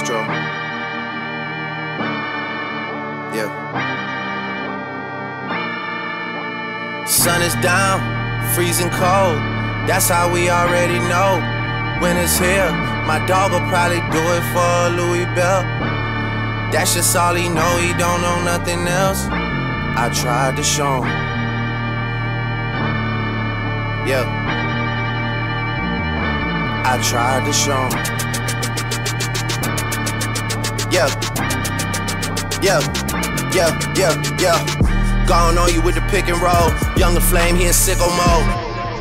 Astro. Yeah. Sun is down, freezing cold. That's how we already know when it's here. My dog will probably do it for Louis Bell. That's just all he know, he don't know nothing else. I tried to show him. Yeah. I tried to show him. Yeah. Yeah. Yeah. Yeah. Yeah. Gone on you with the pick and roll. Younger Flame, he in sicko mode.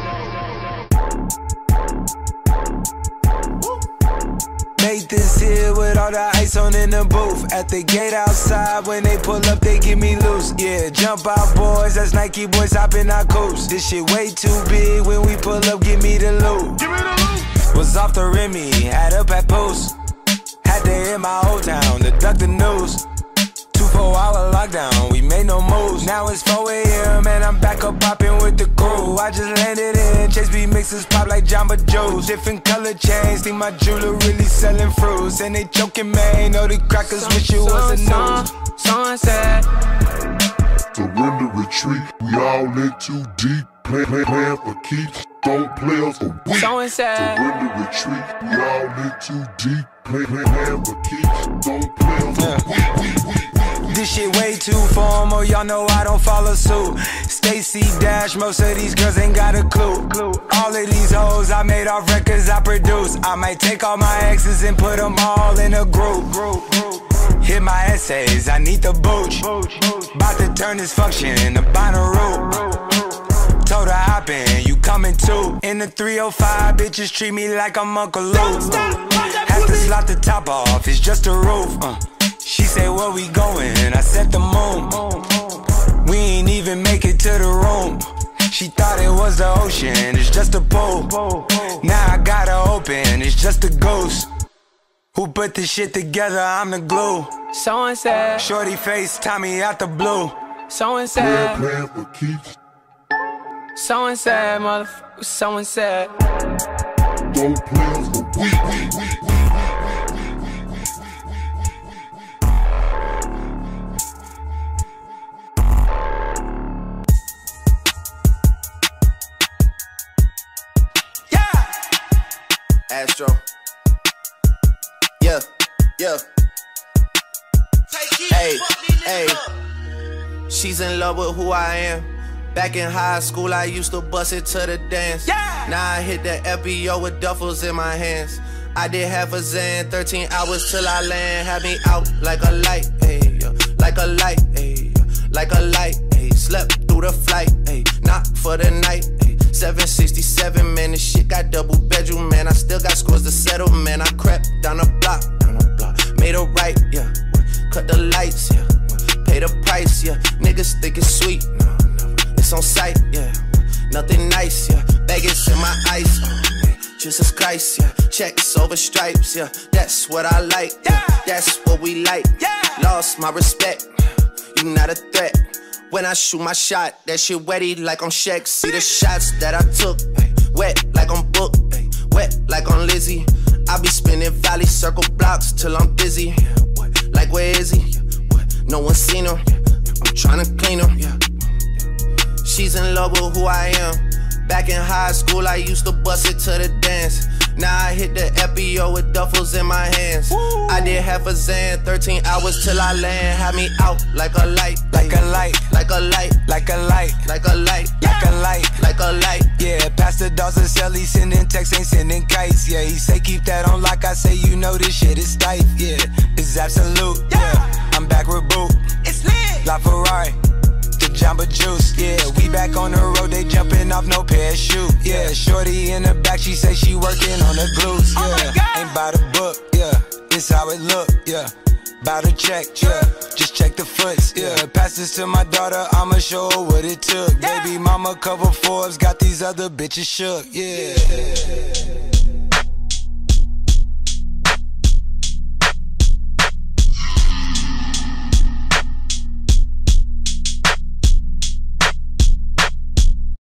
Made this here with all the ice on in the booth. At the gate outside, when they pull up, they get me loose. Yeah, jump out boys, that's Nike boys hopping our coops. This shit way too big, when we pull up, give me the loot. Was off the Remy, had up at Post. Had to hit my old town to duck the news. 2-4-hour lockdown, we made no moves. Now it's 4 AM and I'm back up popping with the crew. I just landed in, Chase B mixes pop like Jamba Joe's. Different color chains, think my jeweler really selling fruits. And they joking, man, know the crackers wish it was a news. Sunset. Surrender, retreat, we all in too deep. Plan for keeps, don't play us for weak. Surrender, retreat, we all in too deep. Plan for keeps, don't play us for weak. This shit way too formal, y'all know I don't follow suit. Stacy Dash, most of these girls ain't got a clue. All of these hoes I made off records I produce. I might take all my exes and put them all in a group. Hit my essays, I need the booch. About to turn this function into Bonnaroo. Told her hop in, you coming too. In the 305, bitches treat me like I'm Uncle Luke. Have to slot the top off, it's just a roof. She said, where we going? I said the moon. We ain't even make it to the room. She thought it was the ocean, it's just a pool. Now I gotta open, it's just a ghost. Who put this shit together? I'm the glue. Someone said, shorty face, Tommy out the blue. Someone said, Plan for keeps, someone said, motherfucker, someone said. don't play us for weak. Astro. Yeah, yeah. Hey, hey. She's in love with who I am. Back in high school, I used to bust it to the dance. Now I hit the FBO with duffels in my hands. I did half a Zan, 13 hours till I land. Had me out like a light, ayy, like a light, ayy, like a light, ayy. Slept through the flight, ayy, not for the night, ayy. 767, man, this shit got double bedroom, man. I still got scores to settle, man. I crept down the block, made a right, yeah. Cut the lights, yeah. Pay the price, yeah. Niggas think it's sweet, no, it's on sight, yeah. Nothing nice, yeah. Vegas in my ice, Jesus Christ, yeah. Checks over stripes, yeah. That's what I like, yeah. That's what we like, yeah. Lost my respect, you not a threat. When I shoot my shot, that shit wetty like on Shaq. See the shots that I took, wet like on Book, wet like on Lizzie. I be spinning valley circle blocks till I'm dizzy. Like where is he? No one seen him. I'm tryna clean him. She's in love with who I am. Back in high school, I used to bust it to the dance. Now I hit the FBO with duffels in my hands. I did half a Zan, 13 hours till I land. Had me out like a light, like a light, like a light, like a light, like a light, like a light, like a light. Yeah, Pastor Dawson Sell, he sending texts, ain't sending kites. Yeah, he say keep that on lock. I say you know this shit is tight. Yeah, it's absolute. Yeah, I'm back with Boot. It's lit. La Ferrari. Jamba Juice, yeah, we back on the road, they jumping off no parachute, yeah, shorty in the back, she say she working on the glutes, yeah, ain't by the book, yeah, it's how it look, yeah, by the check, yeah, just check the foots, yeah, pass this to my daughter, I'ma show her what it took, baby mama cover Forbes, got these other bitches shook, yeah.